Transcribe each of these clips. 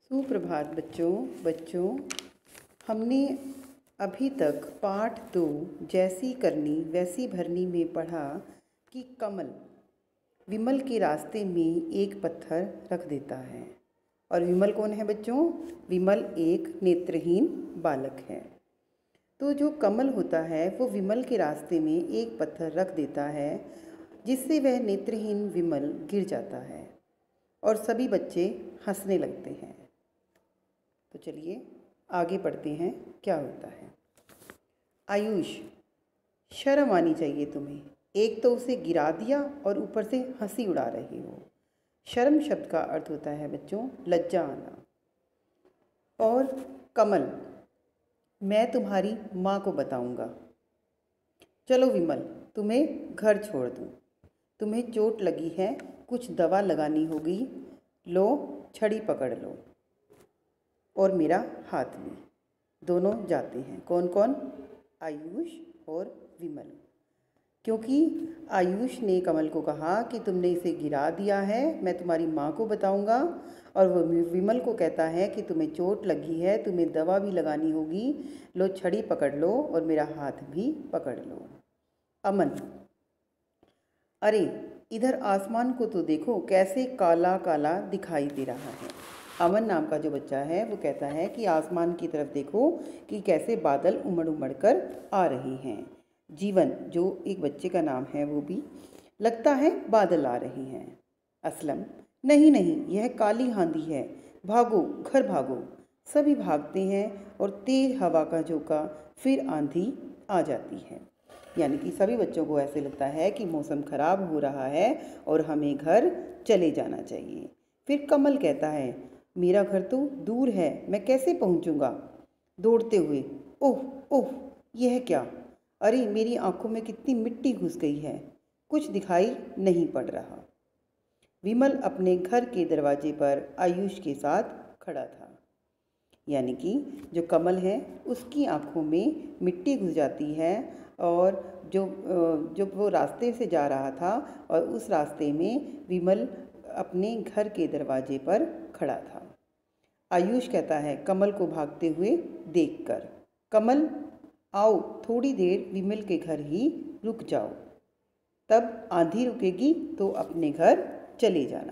सुप्रभात बच्चों हमने अभी तक पाठ 2 जैसी करनी वैसी भरनी में पढ़ा कि कमल विमल के रास्ते में एक पत्थर रख देता है। और विमल कौन है बच्चों? विमल एक नेत्रहीन बालक है। तो जो कमल होता है वो विमल के रास्ते में एक पत्थर रख देता है, जिससे वह नेत्रहीन विमल गिर जाता है और सभी बच्चे हंसने लगते हैं। तो चलिए आगे पढ़ते हैं क्या होता है। आयुष, शर्म आनी चाहिए तुम्हें, एक तो उसे गिरा दिया और ऊपर से हंसी उड़ा रही हो। शर्म शब्द का अर्थ होता है बच्चों लज्जा आना। और कमल, मैं तुम्हारी माँ को बताऊंगा। चलो विमल, तुम्हें घर छोड़ दूँ। तुम्हें चोट लगी है, कुछ दवा लगानी होगी। लो छड़ी पकड़ लो और मेरा हाथ भी। दोनों जाते हैं। कौन कौन? आयुष और विमल। क्योंकि आयुष ने कमल को कहा कि तुमने इसे गिरा दिया है, मैं तुम्हारी माँ को बताऊंगा। और वो विमल को कहता है कि तुम्हें चोट लगी है, तुम्हें दवा भी लगानी होगी। लो छड़ी पकड़ लो और मेरा हाथ भी पकड़ लो। अमन, अरे इधर आसमान को तो देखो, कैसे काला काला दिखाई दे रहा है। अमन नाम का जो बच्चा है वो कहता है कि आसमान की तरफ देखो कि कैसे बादल उमड़ उमड़ कर आ रहे हैं। जीवन, जो एक बच्चे का नाम है, वो भी लगता है बादल आ रहे हैं। असलम, नहीं नहीं, यह काली आंधी है, भागो घर भागो। सभी भागते हैं और तेज हवा का झोंका, फिर आंधी आ जाती है। यानी कि सभी बच्चों को ऐसे लगता है कि मौसम खराब हो रहा है और हमें घर चले जाना चाहिए। फिर कमल कहता है, मेरा घर तो दूर है, मैं कैसे पहुंचूंगा? दौड़ते हुए, ओह ओह, यह क्या? अरे मेरी आंखों में कितनी मिट्टी घुस गई है, कुछ दिखाई नहीं पड़ रहा। विमल अपने घर के दरवाजे पर आयुष के साथ खड़ा था। यानी कि जो कमल है उसकी आंखों में मिट्टी घुस जाती है और जब वो रास्ते से जा रहा था और उस रास्ते में विमल अपने घर के दरवाजे पर खड़ा था। आयुष कहता है कमल को भागते हुए देखकर, कमल आओ, थोड़ी देर विमल के घर ही रुक जाओ, तब आंधी रुकेगी तो अपने घर चले जाना।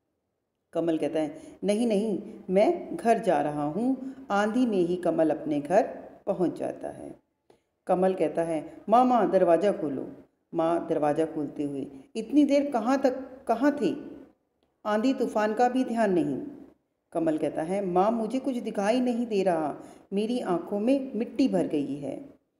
कमल कहता है, नहीं नहीं, मैं घर जा रहा हूँ। आंधी में ही कमल अपने घर पहुँच जाता है। कमल कहता है, माँ माँ दरवाज़ा खोलो। माँ दरवाज़ा खोलते हुए, इतनी देर कहाँ थे? आंधी तूफान का भी ध्यान नहीं। कमल कहता है, माँ मुझे कुछ दिखाई नहीं दे रहा, मेरी आंखों में मिट्टी भर गई है।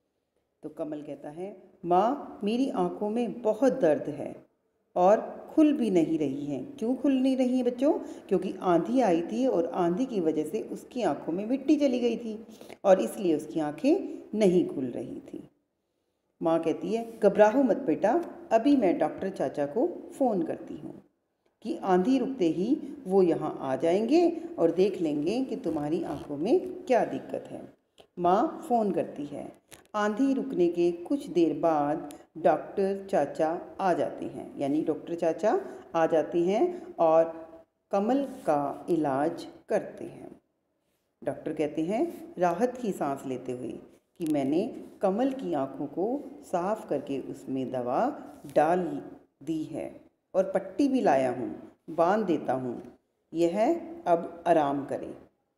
तो कमल कहता है, माँ मेरी आंखों में बहुत दर्द है और खुल भी नहीं रही हैं। क्यों खुल नहीं रही हैं बच्चों? क्योंकि आंधी आई थी और आंधी की वजह से उसकी आंखों में मिट्टी चली गई थी और इसलिए उसकी आंखें नहीं खुल रही थी। माँ कहती है, घबराओ मत बेटा, अभी मैं डॉक्टर चाचा को फ़ोन करती हूँ कि आंधी रुकते ही वो यहाँ आ जाएंगे और देख लेंगे कि तुम्हारी आंखों में क्या दिक्कत है। माँ फ़ोन करती है। आंधी रुकने के कुछ देर बाद डॉक्टर चाचा आ जाते हैं। यानी डॉक्टर चाचा आ जाते हैं और कमल का इलाज करते हैं। डॉक्टर कहते हैं राहत की सांस लेते हुए कि मैंने कमल की आंखों को साफ करके उसमें दवा डाल दी है और पट्टी भी लाया हूँ, बांध देता हूँ, यह अब आराम करे।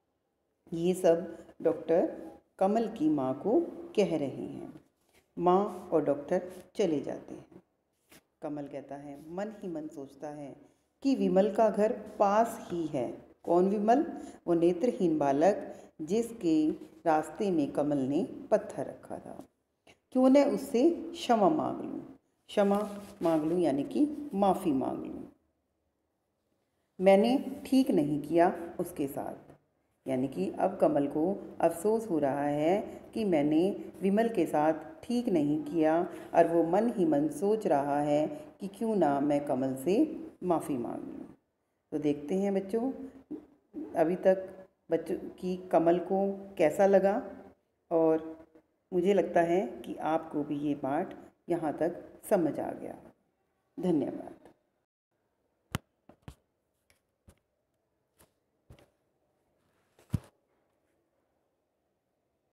ये सब डॉक्टर कमल की माँ को कह रहे हैं। माँ और डॉक्टर चले जाते हैं। कमल कहता है, मन ही मन सोचता है कि विमल का घर पास ही है। कौन विमल? वो नेत्रहीन बालक जिसके रास्ते में कमल ने पत्थर रखा था। क्यों न उससे क्षमा मांग लूँ, क्षमा मांग लूँ यानी कि माफ़ी मांग लूँ। मैंने ठीक नहीं किया उसके साथ। यानी कि अब कमल को अफसोस हो रहा है कि मैंने विमल के साथ ठीक नहीं किया और वो मन ही मन सोच रहा है कि क्यों ना मैं कमल से माफ़ी मांग लूँ। तो देखते हैं बच्चों, अभी तक बच्चों की कमल को कैसा लगा, और मुझे लगता है कि आपको भी ये पाठ यहाँ तक समझ आ गया। धन्यवाद।